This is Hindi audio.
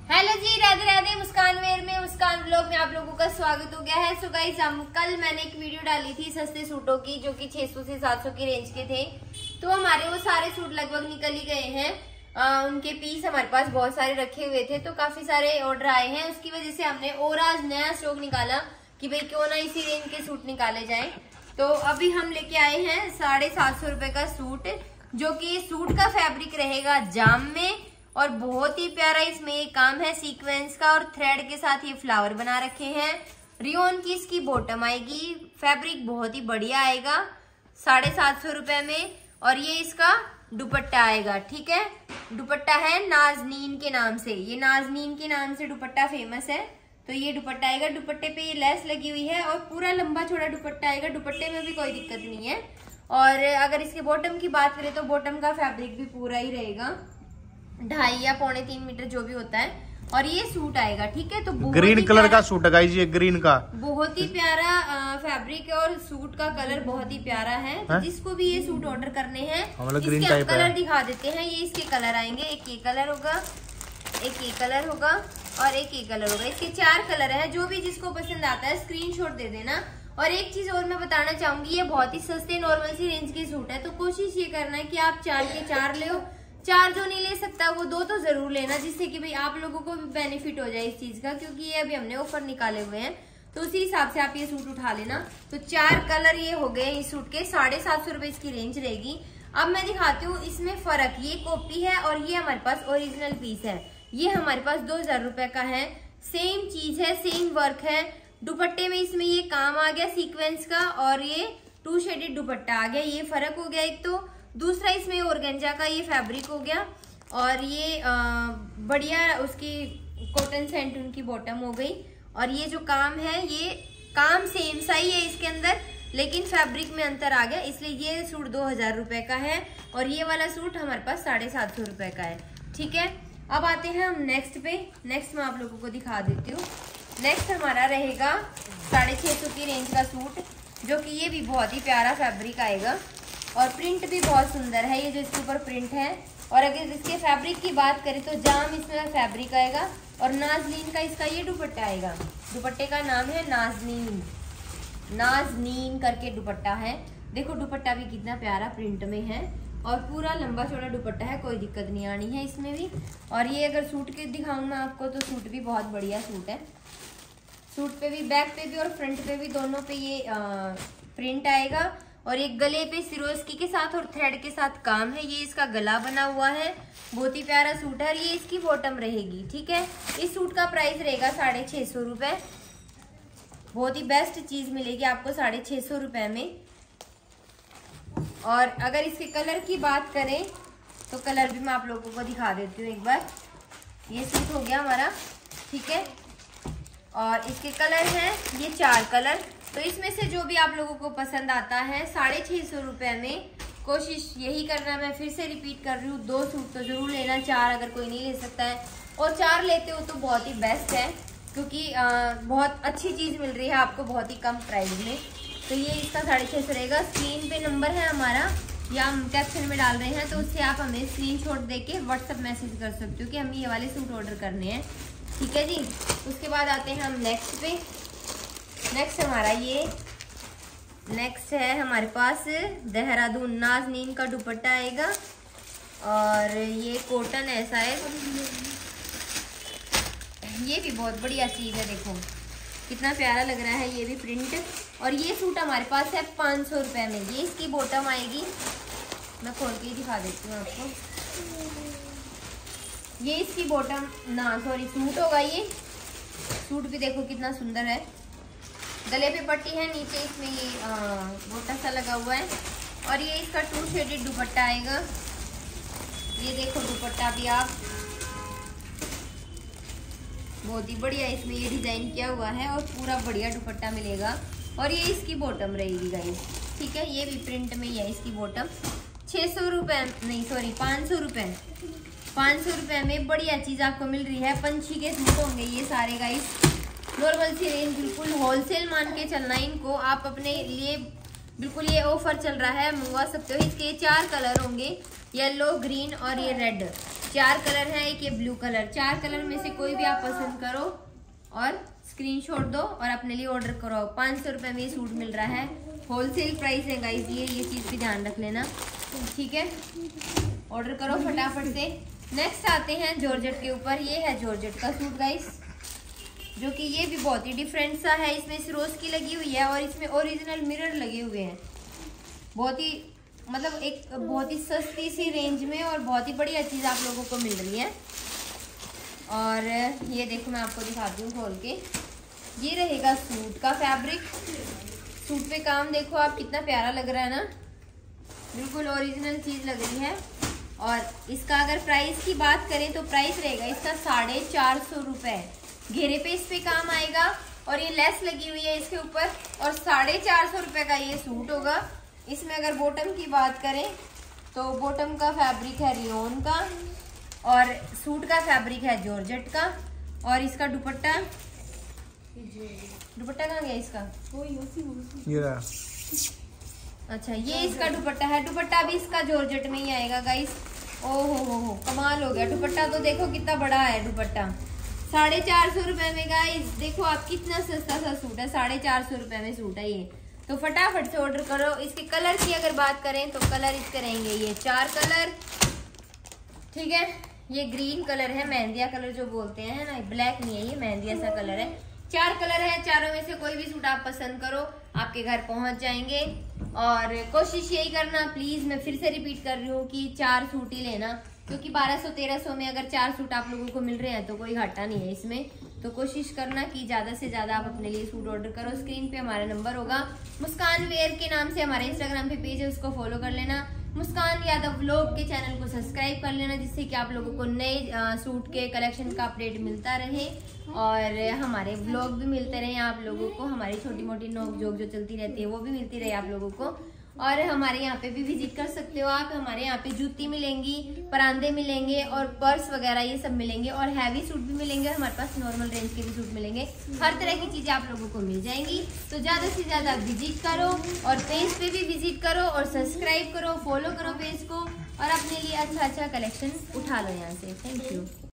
हेलो जी, राधे राधे। मुस्कान वेयर में, मुस्कान ब्लॉग में आप लोगों का स्वागत हो गया है। सो गाइस, कल मैंने एक वीडियो डाली थी सस्ते सूटों की, जो कि 600 से 700 की रेंज के थे। तो हमारे वो सारे सूट लगभग निकल ही गए हैं। उनके पीस हमारे पास बहुत सारे रखे हुए थे, तो काफी सारे ऑर्डर आए हैं। उसकी वजह से हमने और आज नया स्टॉक निकाला कि भाई क्यों ना इसी रेंज के सूट निकाले जाए। तो अभी हम लेके आए हैं 750 रुपए का सूट, जो कि सूट का फैब्रिक रहेगा जाम में और बहुत ही प्यारा इसमें ये काम है सीक्वेंस का, और थ्रेड के साथ ये फ्लावर बना रखे हैं। रियोन की इसकी बॉटम आएगी। फैब्रिक बहुत ही बढ़िया आएगा 750 रुपए में। और ये इसका दुपट्टा आएगा। ठीक है, दुपट्टा है नाजनीन के नाम से, ये नाजनीन के नाम से दुपट्टा फेमस है। तो ये दुपट्टा आएगा। दुपट्टे पे ये लेस लगी हुई है और पूरा लंबा चौड़ा दुपट्टा आएगा। दुपट्टे में भी कोई दिक्कत नहीं है। और अगर इसके बॉटम की बात करें तो बॉटम का फैब्रिक भी पूरा ही रहेगा, 2.5 या 3.25 मीटर जो भी होता है। और ये सूट आएगा। ठीक है, तो ग्रीन कलर का सूट है गाइस, ये ग्रीन का बहुत ही प्यारा फैब्रिक है और सूट का कलर बहुत ही प्यारा है। तो जिसको भी ये सूट ऑर्डर करने हैं, इसके कलर दिखा देते हैं। ये इसके कलर आएंगे, एक ये कलर होगा, एक ये कलर होगा और एक ये कलर होगा। इसके 4 कलर है। जो भी जिसको पसंद आता है स्क्रीनशॉट दे देना। और एक चीज और मैं बताना चाहूंगी, ये बहुत ही सस्ते नॉर्मल सी रेंज के सूट है। तो कोशिश ये करना है कि आप 4 के 4 ले, 4 जो नहीं ले सकता वो 2 तो जरूर लेना, जिससे कि भाई आप लोगों को भी बेनिफिट हो जाए इस चीज का, क्योंकि ये अभी हमने ऑफर निकाले हुए हैं। तो उसी हिसाब से आप ये सूट उठा लेना। तो 4 कलर ये हो गए इस सूट के। 750 रुपए इसकी रेंज रहेगी। अब मैं दिखाती हूँ इसमें फर्क। ये कॉपी है और ये हमारे पास ओरिजिनल पीस है। ये हमारे पास 2000 रुपए का है। सेम चीज है, सेम वर्क है। दुपट्टे में इसमें ये काम आ गया सीक्वेंस का, और ये 2 शेडेड दुपट्टा आ गया। ये फर्क हो गया एक तो। दूसरा इसमें ऑर्गेंजा का ये फैब्रिक हो गया, और ये बढ़िया उसकी कॉटन सेंट उनकी बॉटम हो गई। और ये जो काम है, ये काम सेम सा ही है इसके अंदर, लेकिन फैब्रिक में अंतर आ गया, इसलिए ये सूट 2000 रुपए का है और ये वाला सूट हमारे पास 750 रुपए का है। ठीक है, अब आते हैं हम नेक्स्ट पे। नेक्स्ट मैं आप लोगों को दिखा देती हूँ। नेक्स्ट हमारा रहेगा 650 की रेंज का सूट, जो कि ये भी बहुत ही प्यारा फैब्रिक आएगा और प्रिंट भी बहुत सुंदर है। ये जो इसके ऊपर प्रिंट है, और अगर इसके फैब्रिक की बात करें तो जाम इसमें फैब्रिक आएगा और नाजनीन का इसका ये दुपट्टा आएगा। दुपट्टे का नाम है नाजनीन, नाजनीन करके दुपट्टा है। देखो दुपट्टा भी कितना प्यारा प्रिंट में है और पूरा लंबा चौड़ा दुपट्टा है, कोई दिक्कत नहीं आनी है इसमें भी। और ये अगर सूट के दिखाऊं मैं आपको, तो सूट भी बहुत बढ़िया सूट है। सूट पे भी, बैक पे भी और फ्रंट पे भी, दोनों पे ये प्रिंट आएगा। और एक गले पे सिरोस्की के साथ और थ्रेड के साथ काम है। ये इसका गला बना हुआ है, बहुत ही प्यारा सूट है। और ये इसकी बॉटम रहेगी। ठीक है, इस सूट का प्राइस रहेगा 650 रुपए। बहुत ही बेस्ट चीज मिलेगी आपको 650 रुपए में। और अगर इसके कलर की बात करें तो कलर भी मैं आप लोगों को दिखा देती हूँ एक बार। ये सूट हो गया हमारा। ठीक है, और इसके कलर हैं ये 4 कलर। तो इसमें से जो भी आप लोगों को पसंद आता है 650 रुपए में, कोशिश यही करना, मैं फिर से रिपीट कर रही हूँ, 2 सूट तो जरूर लेना। 4 अगर कोई नहीं ले सकता है, और 4 लेते हो तो बहुत ही बेस्ट है, क्योंकि बहुत अच्छी चीज मिल रही है आपको बहुत ही कम प्राइस में। तो ये इसका 650 रहेगा। स्क्रीन पे नंबर है हमारा, या हम कैप्शन में डाल रहे हैं, तो उससे आप हमें स्क्रीनशॉट देके व्हाट्सएप मैसेज कर सकते हो कि हमें ये वाले सूट ऑर्डर करने हैं। ठीक है जी, उसके बाद आते हैं हम नेक्स्ट पे। नेक्स्ट हमारा ये नेक्स्ट है हमारे पास देहरादून नाजनीन का दुपट्टा आएगा, और ये कॉटन ऐसा है। ये भी बहुत बढ़िया चीज है, देखो कितना प्यारा लग रहा है ये भी प्रिंट। और ये सूट हमारे पास है 500 रुपए में। ये इसकी बॉटम आएगी, मैं खोल के ही दिखा देती हूँ आपको। ये इसकी बॉटम सूट होगा। ये सूट भी देखो कितना सुंदर है। गले पे पट्टी है, नीचे इसमें ये गोटा सा लगा हुआ है। और ये इसका 2 शेडेड दुपट्टा आएगा। ये देखो दुपट्टा भी आप, बहुत ही बढ़िया इसमें ये डिजाइन किया हुआ है और पूरा बढ़िया दुपट्टा मिलेगा। और ये इसकी बॉटम रहेगी गाइस। ठीक है, ये भी प्रिंट में ही है इसकी बॉटम। 600 रुपए नहीं, सॉरी 500 रुपए। 500 रुपए में बढ़िया चीज आपको मिल रही है। पंछी के सूट होंगे ये सारे गाइस, नॉर्मल सी रेंज, बिल्कुल होलसेल मान के चलना इनको। आप अपने लिए बिल्कुल ये ऑफर चल रहा है, मंगवा सकते हो। इसके 4 कलर होंगे, येलो, ग्रीन और ये रेड। 4 कलर है, एक ये ब्लू कलर। 4 कलर में से कोई भी आप पसंद करो और स्क्रीनशॉट दो और अपने लिए ऑर्डर कराओ। 500 रुपए में ये सूट मिल रहा है, होलसेल प्राइस है गाइस ये चीज भी ध्यान रख लेना, ठीक है। ऑर्डर करो फटाफट से। नेक्स्ट आते हैं जॉर्जेट के ऊपर। ये है जॉर्जेट का सूट गाइस, जो कि ये भी बहुत ही डिफरेंट सा है। इसमें सिरोज की लगी हुई है और इसमें ओरिजिनल मिरर लगे हुए हैं। बहुत ही मतलब एक बहुत ही सस्ती सी रेंज में और बहुत ही बढ़िया चीज आप लोगों को मिल रही है। और ये देखो मैं आपको दिखाती हूँ खोल के। ये रहेगा सूट का फैब्रिक। सूट पे काम देखो आप, कितना प्यारा लग रहा है ना, बिल्कुल ओरिजिनल चीज लग रही है। और इसका अगर प्राइस की बात करें तो प्राइस रहेगा इसका 450 रुपए। घेरे पे इस पे काम आएगा और ये लेस लगी हुई है इसके ऊपर और 450 रुपए का ये सूट होगा। इसमें अगर बॉटम की बात करें तो बॉटम का फैब्रिक है रियोन का और सूट का फैब्रिक है जॉर्जेट का। और इसका दुपट्टा कहाँ गया इसका? अच्छा ये इसका दुपट्टा है। दुपट्टा भी इसका जॉर्जेट में ही आएगा गाइस। ओहो हो कमाल हो गया। दुपट्टा तो देखो कितना बड़ा है दुपट्टा। 450 रुपए में गाइस, देखो आप कितना सस्ता सा सूट है। 450 रुपए में सूट है ये, तो फटाफट से ऑर्डर करो। इसके कलर की अगर बात करें तो कलर इसके रहेंगे ये 4 कलर, ठीक है। ये ग्रीन कलर है, मेहंदिया कलर जो बोलते हैं ना, ब्लैक नहीं है ये, मेहंदिया सा कलर है। 4 कलर है, चारों में से कोई भी सूट आप पसंद करो आपके घर पहुंच जाएंगे। और कोशिश यही करना प्लीज, मैं फिर से रिपीट कर रही हूँ कि 4 सूट ही लेना, क्योंकि 1200-1300 में अगर 4 सूट आप लोगों को मिल रहे हैं तो कोई घाटा नहीं है इसमें। तो कोशिश करना कि ज्यादा से ज्यादा आप अपने लिए सूट ऑर्डर करो। स्क्रीन पे हमारा नंबर होगा, मुस्कान वेयर के नाम से हमारे इंस्टाग्राम पे पेज है, उसको फॉलो कर लेना। मुस्कान यादव व्लॉग के चैनल को सब्सक्राइब कर लेना, जिससे कि आप लोगों को नए सूट के कलेक्शन का अपडेट मिलता रहे और हमारे व्लॉग भी मिलते रहे आप लोगों को। हमारी छोटी मोटी नोक जोक जो चलती रहती है वो भी मिलती रहे आप लोगों को। और हमारे यहाँ पे भी विजिट कर सकते हो आप। हमारे यहाँ पे जूती मिलेंगी, परांदे मिलेंगे और पर्स वगैरह ये सब मिलेंगे और हैवी सूट भी मिलेंगे। हमारे पास नॉर्मल रेंज के भी सूट मिलेंगे। हर तरह की चीजें आप लोगों को मिल जाएंगी। तो ज्यादा से ज्यादा विजिट करो और पेज पे भी विजिट करो और सब्सक्राइब करो, फॉलो करो पेज को और अपने लिए अच्छा कलेक्शन उठा लो यहाँ से। Thank you.